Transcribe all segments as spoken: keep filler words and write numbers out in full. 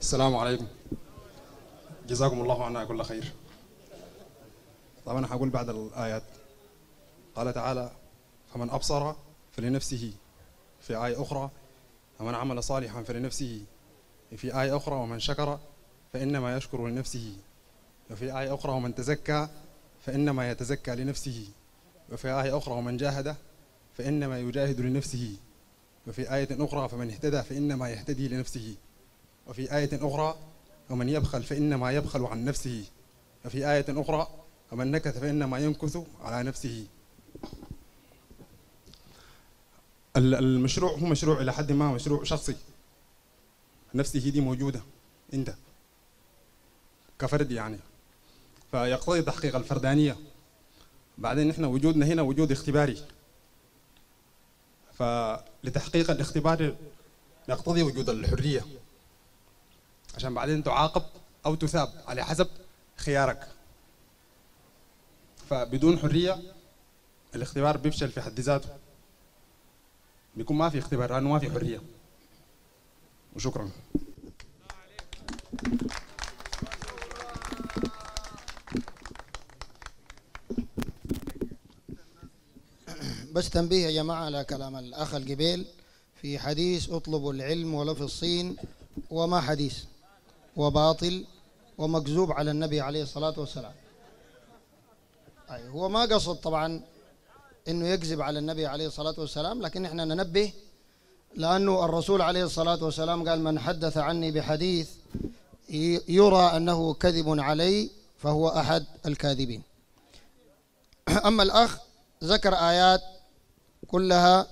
السلام عليكم. جزاكم الله عنا كل خير. طبعا أنا هقول بعد الآيات. قال تعالى: فمن أبصر فلنفسه، في آية أخرى: ومن عمل صالحا فلنفسه، في آية أخرى: ومن شكر فإنما يشكر لنفسه، وفي آية أخرى: ومن تزكى فإنما يتزكى لنفسه، وفي آية أخرى: ومن جاهد فإنما يجاهد لنفسه، وفي آية أخرى: فمن اهتدى فإنما يهتدي لنفسه، وفي آية أخرى: ومن يبخل فإنما يبخل عن نفسه، وفي آية أخرى: ومن نكث فإنما ينكث على نفسه. المشروع هو مشروع إلى حد ما مشروع شخصي، نفسه دي موجودة أنت كفرد يعني، فيقتضي تحقيق الفردانية. بعدين نحن وجودنا هنا وجود اختباري، فلتحقيق الاختبار يقتضي وجود الحرية عشان بعدين تعاقب أو تثاب على حسب خيارك. فبدون حرية الاختبار بيفشل في حد ذاته، بيكون ما في اختبار لأنه ما في حرية. وشكرا. بس تنبيه يا جماعة على كلام الأخ القبيل في حديث اطلبوا العلم ولو في الصين، وما حديث وباطل ومكذوب على النبي عليه الصلاة والسلام. أي هو ما قصد طبعا إنه يكذب على النبي عليه الصلاة والسلام، لكن إحنا ننبه لأنه الرسول عليه الصلاة والسلام قال: من حدث عني بحديث يرى أنه كذب علي فهو أحد الكاذبين. أما الأخ ذكر آيات كلها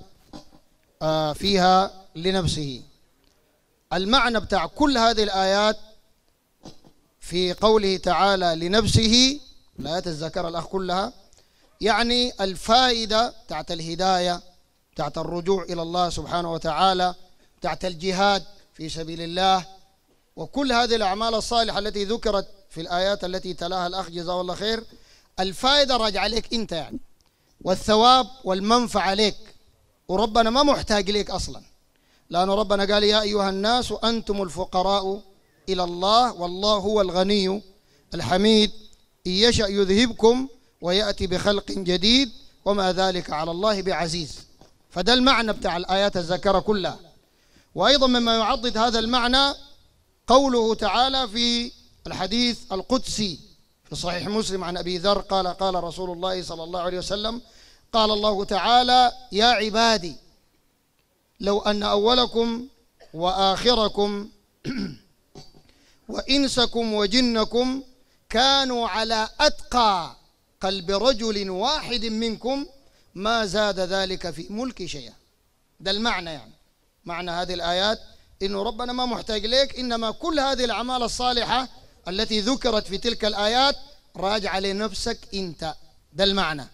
فيها لنفسه. المعنى بتاع كل هذه الآيات في قوله تعالى لنفسه، الآيات الذكر الأخ كلها، يعني الفائدة بتاعت الهداية، بتاعت الرجوع إلى الله سبحانه وتعالى، بتاعت الجهاد في سبيل الله، وكل هذه الأعمال الصالحة التي ذكرت في الآيات التي تلاها الأخ جزاه الله خير. الفائدة راجع عليك أنت يعني، والثواب والمنفعة لك، وربنا ما محتاج لك أصلا، لأن ربنا قال: يا أيها الناس أنتم الفقراء إلى الله والله هو الغني الحميد، إن يشأ يذهبكم ويأتي بخلق جديد وما ذلك على الله بعزيز. فده المعنى بتاع الآيات الذكرة كلها. وأيضا مما يعضد هذا المعنى قوله تعالى في الحديث القدسي في صحيح مسلم عن أبي ذر قال: قال رسول الله صلى الله عليه وسلم: قال الله تعالى: يا عبادي لو أن أولكم وآخركم وإنسكم وجنكم كانوا على أتقى قلب رجل واحد منكم ما زاد ذلك في ملك شيئا. ده المعنى يعني، معنى هذه الآيات إنه ربنا ما محتاج لك، إنما كل هذه الأعمال الصالحة التي ذكرت في تلك الآيات راجع لنفسك أنت. ده المعنى.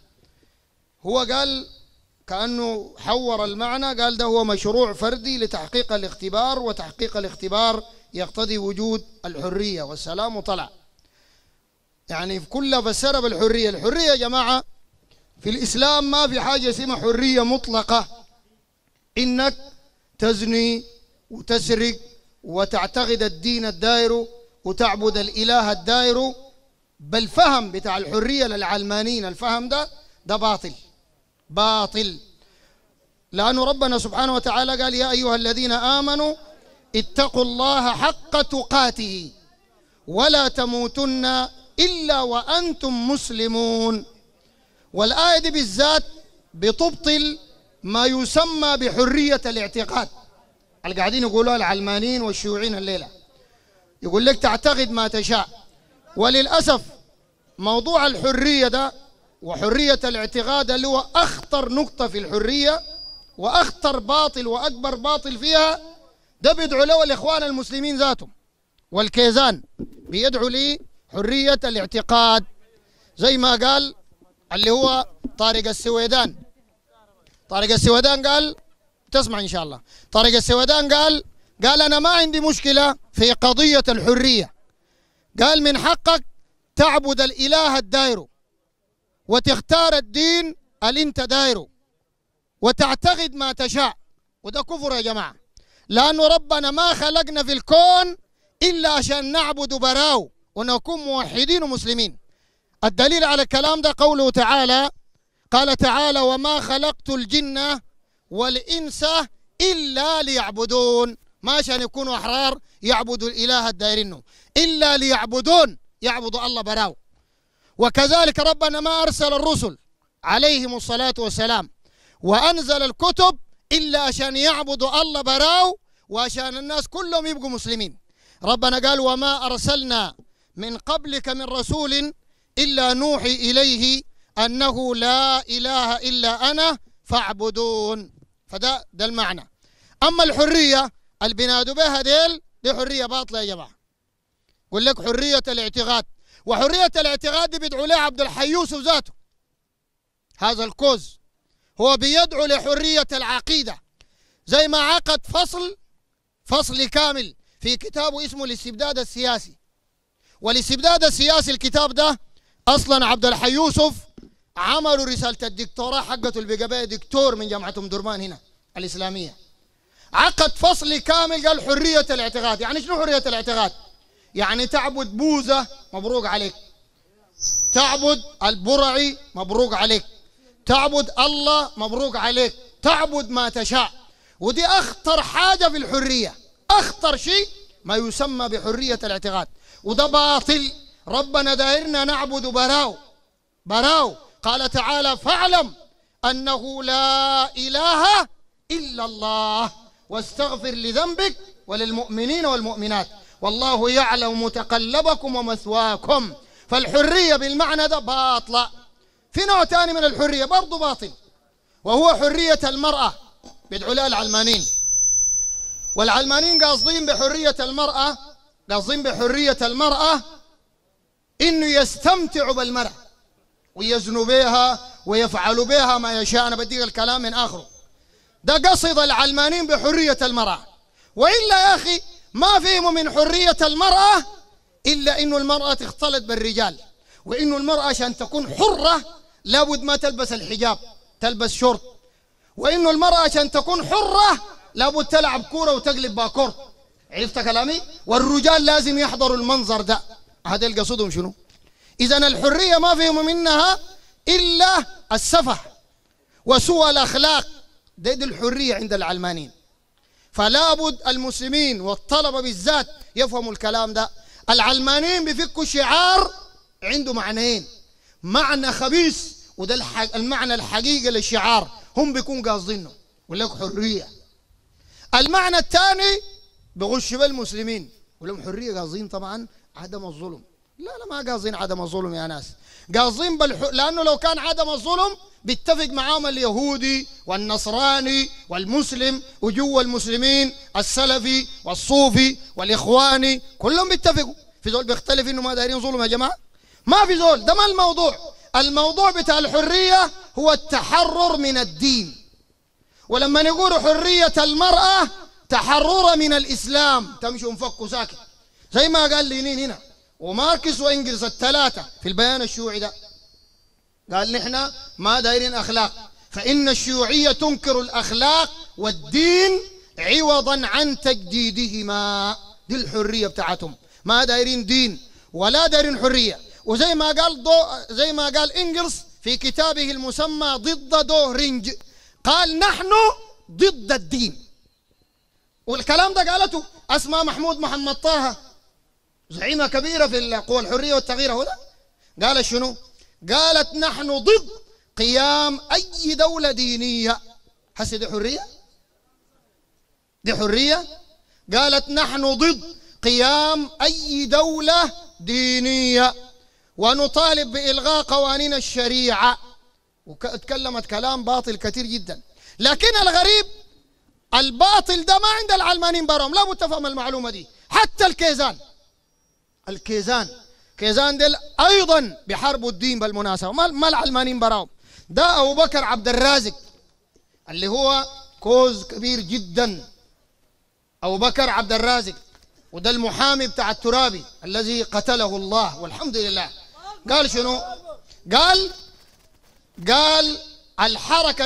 هو قال كأنه حور المعنى، قال ده هو مشروع فردي لتحقيق الاختبار، وتحقيق الاختبار يقتضي وجود الحرية والسلام. وطلع يعني في كل فسر بالحرية. الحرية يا جماعة في الإسلام ما في حاجة اسمها حرية مطلقة، إنك تزني وتسرق وتعتقد الدين الدائر وتعبد الإله الدائر. بالفهم بتاع الحرية للعلمانيين، الفهم ده ده باطل باطل، لأن ربنا سبحانه وتعالى قال: يا أيها الذين آمنوا اتقوا الله حق تقاته ولا تموتن إلا وأنتم مسلمون. والآية دي بالذات بتبطل ما يسمى بحرية الاعتقاد اللي قاعدين يقولوها العلمانيين والشيوعيين الليلة. يقول لك تعتقد ما تشاء. وللأسف موضوع الحرية ده وحرية الاعتقاد اللي هو أخطر نقطة في الحرية وأخطر باطل وأكبر باطل فيها، ده بيدعو له الإخوان المسلمين ذاتهم والكيزان، بيدعو لي حرية الاعتقاد، زي ما قال اللي هو طارق السويدان. طارق السويدان قال، تسمع إن شاء الله، طارق السويدان قال قال أنا ما عندي مشكلة في قضية الحرية، قال من حقك تعبد الإله الداير وتختار الدين اللي انت دايره وتعتقد ما تشاء. وده كفر يا جماعة، لأنه ربنا ما خلقنا في الكون إلا عشان نعبد براو ونكون موحدين ومسلمين. الدليل على الكلام ده قوله تعالى، قال تعالى: وما خلقت الجن والإنس إلا ليعبدون. ما عشان يكونوا أحرار يعبدوا الإله الدايرينه، إلا ليعبدون، يعبدوا الله براو. وكذلك ربنا ما أرسل الرسل عليهم الصلاة والسلام وأنزل الكتب إلا عشان يعبدوا الله براو وعشان الناس كلهم يبقوا مسلمين. ربنا قال: وما أرسلنا من قبلك من رسول إلا نوحي إليه أنه لا إله إلا أنا فاعبدون. فده ده المعنى. أما الحرية اللي بينادوا بها ديل دي حرية باطلة يا جماعة. يقول لك حرية الاعتقاد، وحرية الاعتقاد دي بيدعو لها عبد الحي يوسف ذاته. هذا الكوز هو بيدعو لحرية العقيدة، زي ما عقد فصل فصل كامل في كتابه اسمه الاستبداد السياسي. والاستبداد السياسي الكتاب ده أصلا عبد الحي يوسف عملوا رسالة الدكتوراه حقته اللي بقى دكتور من جامعة أم درمان هنا الإسلامية. عقد فصل كامل قال حرية الاعتقاد. يعني شنو حرية الاعتقاد؟ يعني تعبد بوذا مبروك عليك، تعبد البرعي مبروك عليك، تعبد الله مبروك عليك، تعبد ما تشاء. ودي أخطر حاجة في الحرية، أخطر شيء ما يسمى بحرية الاعتقاد، وده باطل. ربنا دايرنا نعبد براو براو. قال تعالى: فاعلم أنه لا إله إلا الله واستغفر لذنبك وللمؤمنين والمؤمنات والله يعلم متقلبكم ومثواكم. فالحرية بالمعنى ده باطلة. في نوع ثاني من الحرية برضو باطل، وهو حرية المرأة. بيدعوا لها العلمانيين، والعلمانيين قاصدين بحرية المرأة قاصدين بحرية المرأة إنه يستمتعوا بالمرأة ويزنوا بها ويفعلوا بها ما يشاء. أنا بديك الكلام من آخره. ده قصد العلمانيين بحرية المرأة. وإلا يا أخي ما فهموا من حرية المرأة إلا إنه المرأة تختلط بالرجال، وإنه المرأة عشان تكون حرة لابد ما تلبس الحجاب، تلبس شورت، وإنه المرأة عشان تكون حرة لابد تلعب كورة وتقلب باكور. عرفت كلامي؟ والرجال لازم يحضروا المنظر ده. هذا اللي قصدهم شنو؟ إذن الحرية ما فهموا منها إلا السفه وسوء الأخلاق. دي, دي الحرية عند العلمانيين. فلا بد المسلمين والطلبة بالذات يفهموا الكلام ده. العلمانيين بيفكوا شعار عنده معنيين، معنى خبيث وده الحق المعنى الحقيقي للشعار هم بيكون قاصدينه، يقول لك حرية. المعنى الثاني بغش بالمسلمين، يقول لهم حرية، قاصدين طبعا عدم الظلم. لا لا ما قاصدين عدم الظلم يا ناس، قاصدين بالح... لأنه لو كان عدم الظلم بيتفق معاهم اليهودي والنصراني والمسلم وجوا المسلمين السلفي والصوفي والإخواني كلهم بيتفقوا. في زول بيختلف إنه ما دايرين ظلم يا جماعة؟ ما في زول. ده ما الموضوع. الموضوع بتاع الحرية هو التحرر من الدين. ولما نقول حرية المرأة تحرر من الإسلام، تمشوا مفكوا ساكت زي ما قال لينين هنا وماركس وإنجلس الثلاثة في البيان الشيوعي ده. قال نحن ما دايرين أخلاق، فإن الشيوعية تنكر الأخلاق والدين عوضا عن تجديدهما. دي الحرية بتاعتهم، ما دايرين دين ولا دايرين حرية. وزي ما قال دو زي ما قال إنجلس في كتابه المسمى ضد دوهرينج، قال نحن ضد الدين. والكلام ده قالته أسماء محمود محمد طه، زعيمة كبيرة في القوى الحرية والتغيير. هو ده قال شنو؟ قالت نحن ضد قيام أي دولة دينية. حسي دي حرية؟ دي حرية؟ قالت نحن ضد قيام أي دولة دينية ونطالب بإلغاء قوانين الشريعة. وتكلمت كلام باطل كثير جدا. لكن الغريب الباطل ده ما عند العلمانيين براهم، لا بد تفهم المعلومة دي. حتى الكيزان الكيزان كيزان ديل أيضا بحاربوا الدين بالمناسبة، ما العلمانيين براهم. ده أبو بكر عبد الرازق اللي هو كوز كبير جدا، أبو بكر عبد الرازق، وده المحامي بتاع الترابي الذي قتله الله والحمد لله. قال شنو؟ قال قال الحركة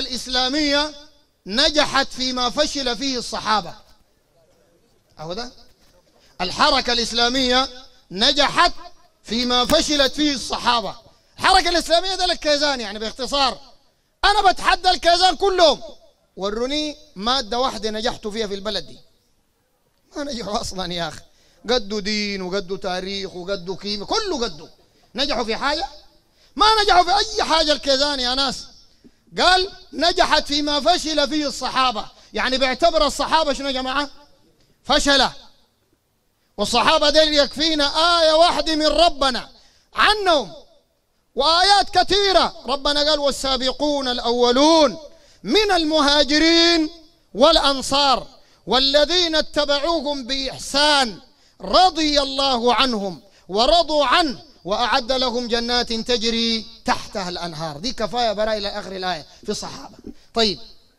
الحركة الإسلامية نجحت فيما فشلت فيه الصحابة. الحركة الإسلامية ده الكيزان يعني باختصار. أنا بتحدى الكيزان كلهم، وروني مادة واحدة نجحتوا فيها في البلد دي. ما نجحوا أصلا يا أخي، قدوا دين وقدوا تاريخ وقدوا كيمياء، كله قدوا. نجحوا في حاجة؟ ما نجحوا في أي حاجة الكيزان يا ناس. قال نجحت فيما فشل فيه الصحابة، يعني بيعتبر الصحابة شنو يا جماعة؟ فشلة. والصحابة دول يكفينا آية واحدة من ربنا عنهم، وآيات كثيرة. ربنا قال والسابقون الأولون من المهاجرين والأنصار والذين اتبعوهم بإحسان رضي الله عنهم ورضوا عنه وأعد لهم جنات تجري تحتها الأنهار. دي كفاية براء إلى آخر الآية في الصحابة. طيب،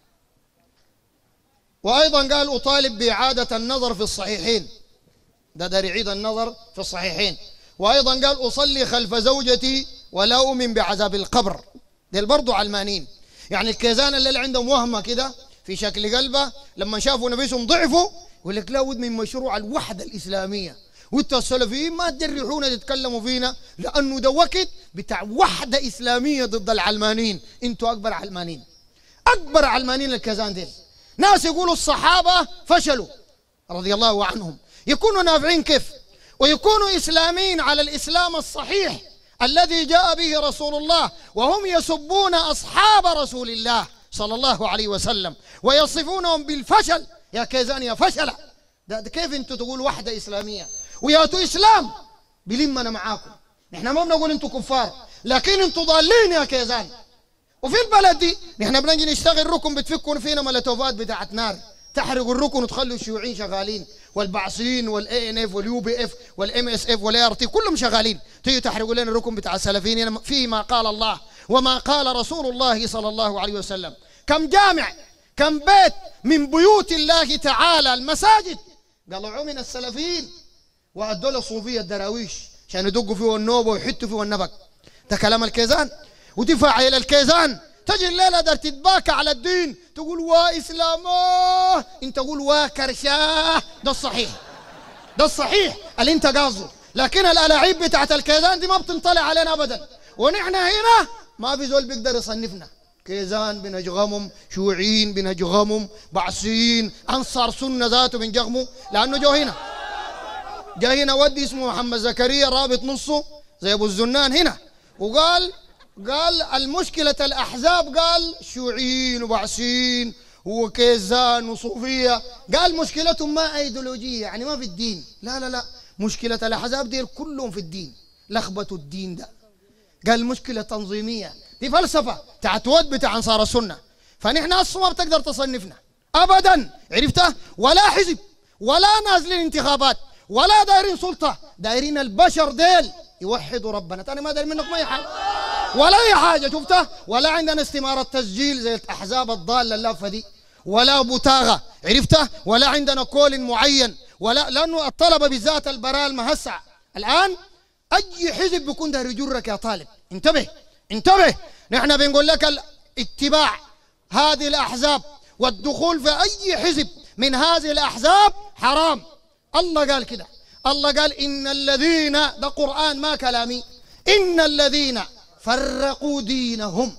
وأيضا قال أطالب بإعادة النظر في الصحيحين، ده دار يعيد النظر في الصحيحين. وأيضا قال أصلي خلف زوجتي ولا أؤمن بعذاب القبر. ديل برضو علمانين، يعني الكيزان اللي عندهم وهمة كده في شكل قلبه، لما شافوا نبيسهم ضعفوا يقول لك لا بد من مشروع الوحدة الإسلامية، وانتوا السلفيين ما تجرحونا تتكلموا فينا لأنه ده وقت بتاع وحدة إسلامية ضد العلمانيين. انتوا أكبر علمانيين، أكبر علمانيين الكيزان ديل. ناس يقولوا الصحابة فشلوا رضي الله عنهم، يكونوا نافعين كيف؟ ويكونوا إسلاميين على الإسلام الصحيح الذي جاء به رسول الله، وهم يسبون أصحاب رسول الله صلى الله عليه وسلم ويصفونهم بالفشل. يا كيزان يا فشلة، ده, ده كيف انتوا تقول وحدة إسلامية وياتوا إسلام بلمنا معاكم؟ نحن ما بنقول انتوا كفار، لكن انتوا ضالين يا كيزان. وفي البلد دي نحن بنجي نشتغل ركن بتفكوا فينا ملتوفات بتاعت نار، تحرقوا الركن وتخلوا الشيوعيين شغالين، والبعثيين والاي ان اف واليو بي اف والام اس اف والاي ار تي كلهم شغالين. تيجوا تحرقوا لنا الركن بتاع السلفيين فيما قال الله وما قال رسول الله صلى الله عليه وسلم. كم جامع، كم بيت من بيوت الله تعالى المساجد قلعوا من السلفيين وادوا له صوفيه الدراويش عشان يدقوا فيه النوبه ويحطوا فيه النبق. ده كلام الكيزان. ودفاع الى الكيزان تجي الليله در تتباكى على الدين، تقول وا اسلامه، انت تقول وا كرشاه. ده الصحيح، ده الصحيح اللي انت قاصده. لكن الالاعيب بتاعت الكيزان دي ما بتنطلع علينا ابدا. ونحن هنا ما في زول بيقدر يصنفنا. كيزان بنجغمهم، شيوعيين بنجغمهم، بعثيين، انصار سنه ذاته بنجغموا، لانه جو هنا جا هنا ودي اسمه محمد زكريا رابط نصه زي ابو الزنان هنا، وقال قال المشكلة الأحزاب، قال شيوعيين وبعثيين وكيزان وصوفية، قال مشكلتهم ما أيديولوجية يعني ما في الدين. لا لا لا، مشكلة الأحزاب دي كلهم في الدين، لخبطوا الدين ده. قال مشكلة تنظيمية، دي فلسفة بتاعت ود بتاع أنصار السنة. فنحن أصلا ما بتقدر تصنفنا أبدا، عرفتها؟ ولا حزب ولا نازلين انتخابات ولا دايرين سلطة، دايرين البشر ديل يوحدوا ربنا. تاني ما دايرين منكم أي حاجة ولا أي حاجة، شفتها؟ ولا عندنا استمارة تسجيل زي الأحزاب الضالة اللافة دي، ولا بوتاغة، عرفتها؟ ولا عندنا كول معين، ولا لأنه الطلبة بالذات البرال مهسع الآن. أي حزب بيكون ده يجرك يا طالب، انتبه انتبه. نحن بنقول لك اتباع هذه الأحزاب والدخول في أي حزب من هذه الأحزاب حرام. الله قال كده، الله قال إن الذين، ده قرآن ما كلامي، إن الذين فرقوا دينهم،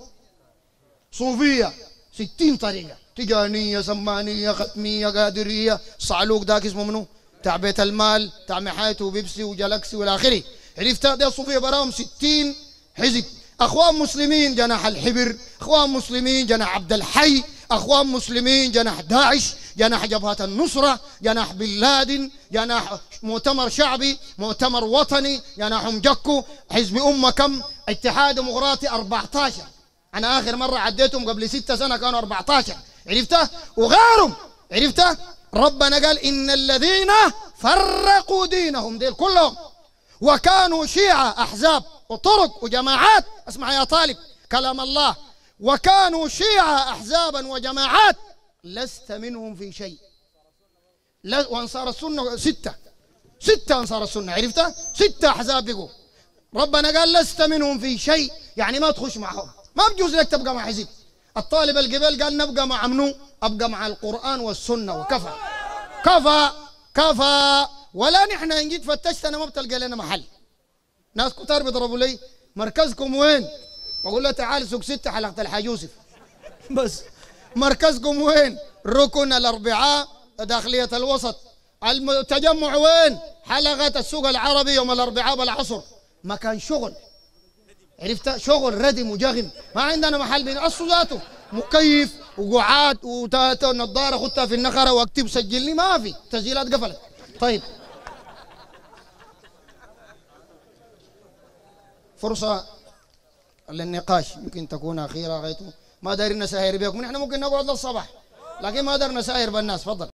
صوفية ستين طريقة، تجانية سمانية ختمية قادرية، صعلوك داك اسمه منو تاع بيت المال تاع محايته وبيبسي وجلاكسي والآخري، عرفت؟ ده صوفية براهم ستين حزب. أخوان مسلمين جناح الحبر، أخوان مسلمين جناح عبد الحي، أخوان مسلمين جناح داعش، جناح جبهة النصرة، جناح بن لادن، جناح مؤتمر شعبي، مؤتمر وطني، جناح مجكو، حزب أمة كم، اتحاد ديمقراطي أربعة عشر. أنا آخر مرة عديتهم قبل ستة سنة كانوا أربعة عشر، عرفته؟ وغيرهم، عرفته؟ ربنا قال إن الذين فرقوا دينهم، ديل كلهم وكانوا شيعة، أحزاب وطرق وجماعات. اسمع يا طالب كلام الله، وكانوا شيعة أحزابا وجماعات لست منهم في شيء. وأنصار السنة ستة ستة أنصار السنة، عرفتها؟ ستة أحزاب بقوا. ربنا قال لست منهم في شيء، يعني ما تخش معهم، ما بجوز لك تبقى مع حزب. الطالب القبل قال نبقى مع منو؟ أبقى مع القرآن والسنة وكفى كفى كفى. ولا نحن ان جيت فتشت انا ما بتلقى لنا محل. ناس كتار بيضربوا لي مركزكم وين؟ بقول له تعال سوق ستة حلقة الحاج يوسف. بس مركزكم وين؟ ركن الاربعاء داخلية الوسط. التجمع وين؟ حلقة السوق العربي يوم الاربعاء بالعصر. مكان شغل، عرفت؟ شغل ردي مجغم، ما عندنا محل بين اصله ذاته مكيف وقعاد ونظاره خدتها في النخره واكتب سجلني، ما في تسجيلات قفلت. طيب فرصه للنقاش يمكن تكون اخيره غايته، ما دايرين نساير بكم، نحن ممكن نقعد للصباح لكن ما دايرين نساير بالناس. تفضل.